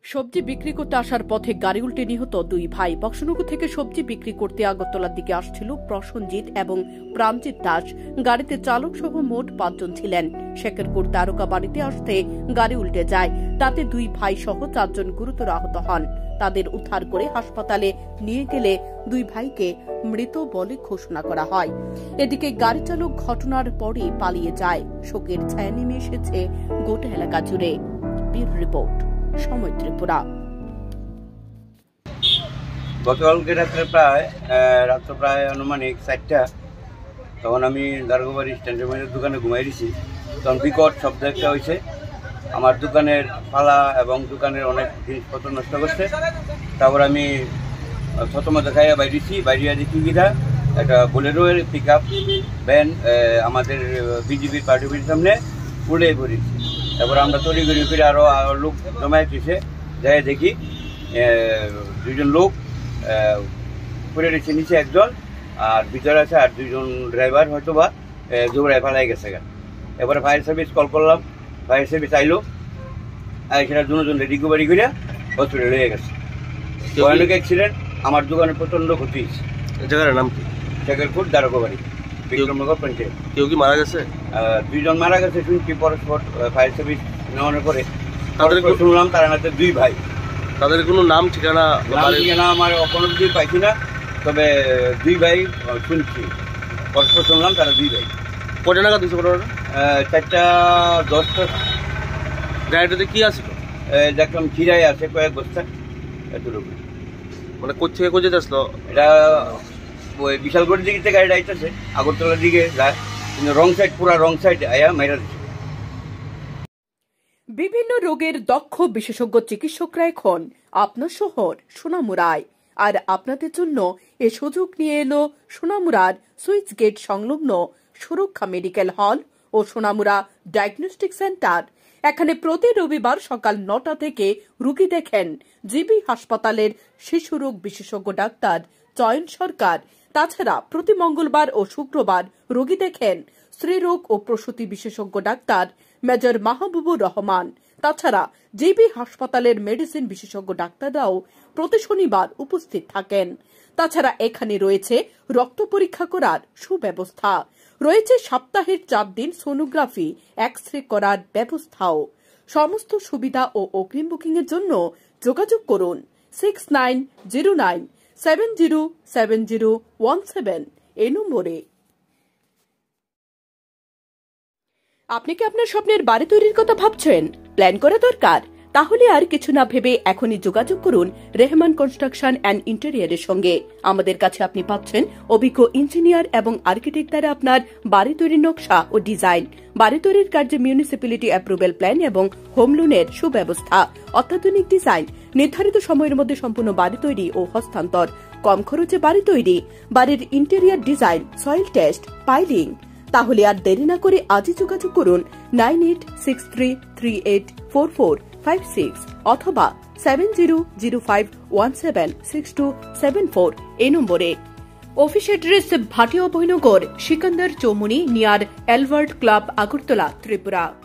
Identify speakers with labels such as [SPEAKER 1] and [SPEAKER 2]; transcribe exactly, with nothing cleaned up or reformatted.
[SPEAKER 1] সবজি বিক্রি করতে আসার পথে গাড়ি উল্টে নিহত দুই ভাই। বক্সনগর থেকে সবজি বিক্রি করতে আগরতলার দিকে আসছিল প্রসঞ্জিৎ এবং প্রাণজিৎ দাস। গাড়িতে চালক সহ মোট পাঁচজন ছিলেন। শেখেরপুর তারকা বাড়িতে আসতে গাড়ি উল্টে যায়, তাতে দুই ভাই সহ চারজন গুরুতর আহত হন। তাদের উদ্ধার করে হাসপাতালে নিয়ে গেলে দুই ভাইকে মৃত বলে ঘোষণা করা হয়। এদিকে গাড়ি চালক ঘটনার পরই পালিয়ে যায়। শোকের ছায়া নেমে এসেছে গোটা এলাকা জুড়ে। ব্যুরো রিপোর্ট, সময়, ত্রিপুরা।
[SPEAKER 2] গতকালকে রাত্রে প্রায় রাত্র প্রায় আনুমানিক চারটা, তখন আমি দারোগাবাড়ি স্ট্যান্ডের মধ্যে দোকানে ঘুমাই দিছি। তখন বিকট শব্দ একটা হয়েছে। আমার দোকানের পালা এবং দোকানের অনেক জিনিসপত্র নষ্ট করছে। তারপর আমি প্রথমে দেখাইয়া বাইরেছি, বাইরিয়া দেখি কিনা একটা বোলেরোর পিক আপ ভ্যান আমাদের বিজেপির পার্টি অফিসের সামনে উড়ে পড়েছি। তারপর আমরা তৈরি করি ফিরে আরও লোক জমায়েত হয়েছে, যাই দেখি দুইজন লোক পড়ে রয়েছে, নিচে একজন আর ভিতরে আছে আর দুইজন ড্রাইভার হয়তো বা দৌড়ায় পালাই গেছে। এবারে ফায়ার সার্ভিস কল করলাম, ফায়ার সার্ভিস আইলো, আর সেটা দুজন রিকভারি করে হসপিটালে হয়ে গেছে। ভয়ানক অ্যাক্সিডেন্ট, আমার দোকানে প্রচণ্ড ক্ষতি হয়েছে।
[SPEAKER 3] জায়গার নাম কি?
[SPEAKER 2] শেখেরপুর দারোগাবাড়ি, বিক্রমনগর পঞ্চায়েত। কেউ কি মারা গেছে? দুইজন মারা গেছে শুনছি পরস্পর ফায়ার সার্ভিস নেওয়ানোর পরে। তাদের শুনলাম তারা নাতে দুই ভাই।
[SPEAKER 3] তাদের কোনো নাম ঠিকানা
[SPEAKER 2] ঠিকানা আমার কোনো কিছুই পাইছি না, তবে দুই ভাই শুনছি, পরস্পর শুনলাম তারা দুই ভাই।
[SPEAKER 3] কটা নাগাদ দিচ্ছে?
[SPEAKER 2] চারটা দশটা।
[SPEAKER 3] গাড়িটাতে কি আছে?
[SPEAKER 2] দেখলাম খিরাই আছে কয়েক বস্তা, এতটুকু।
[SPEAKER 3] মানে কোথেকে কোথায় আসলো?
[SPEAKER 2] এটা ওই বিশালগড়ের দিকে থেকে গাড়িটা আইতেছে, আগরতলার দিকে যায়, কিন্তু রং সাইড, পুরা রং সাইড আয়া মাইরা দিচ্ছে।
[SPEAKER 1] বিভিন্ন রোগের দক্ষ বিশেষজ্ঞ চিকিৎসকরা এখন আপনার শহর সোনামুড়ায়। আর আপনাদের জন্য এ সুযোগ নিয়ে এলো সোনামুড়ার সুইচ গেট সংলগ্ন সুরক্ষা মেডিকেল হল ও সোনামুড়া ডায়াগনস্টিক সেন্টার। এখানে প্রতি রবিবার সকাল নটা থেকে রোগী দেখেন জিবি হাসপাতালের শিশুরোগ বিশেষজ্ঞ ডাক্তার চয়ন সরকার। তাছাড়া প্রতি মঙ্গলবার ও শুক্রবার রোগী দেখেন স্ত্রীরোগ ও প্রসূতি বিশেষজ্ঞ ডাক্তার মেজর মাহবুবুর রহমান। তাছাড়া জিবি হাসপাতালের মেডিসিন বিশেষজ্ঞ ডাক্তাররাও প্রতি শনিবার উপস্থিত থাকেন। তাছাড়া এখানে রয়েছে রক্ত পরীক্ষা করার সুব্যবস্থা, রয়েছে সপ্তাহের চার দিন সোনোগ্রাফি, এক্স রে করার ব্যবস্থাও। সমস্ত সুবিধা ও অগ্রিম বুকিং এর জন্য যোগাযোগ করুন six nine zero nine seven zero seven zero one seven এই নম্বরে। আপনি কি আপনার স্বপ্নের বাড়ি তৈরির কথা ভাবছেন? প্ল্যান করা দরকার? তাহলে আর কিছু না ভেবে এখনই যোগাযোগ করুন রেহমান কনস্ট্রাকশন অ্যান্ড ইন্টেরিয়ারের সঙ্গে। আমাদের কাছে আপনি পাচ্ছেন অভিজ্ঞ ইঞ্জিনিয়ার এবং আর্কিটেক্ট দ্বারা আপনার বাড়ি তৈরির নকশা ও ডিজাইন, বাড়ি তৈরির কার্যে মিউনিসিপ্যালিটি অ্যাপ্রুভেল প্ল্যান এবং হোম লোনের সুব্যবস্থা, অত্যাধুনিক ডিজাইন, নির্ধারিত সময়ের মধ্যে সম্পূর্ণ বাড়ি তৈরি ও হস্তান্তর, কম খরচে বাড়ি তৈরি, বাড়ির interior design, soil test, piling. তাহলে আর দেরি না করে আজই যোগাযোগ করুন nine eight six three three eight four four five six অথবা seven zero zero five one seven six two seven four এই নম্বরে। Office address Bhati Abhaynagar, Sikandar Chowmuhani near Albert club, Agartala, Tripura.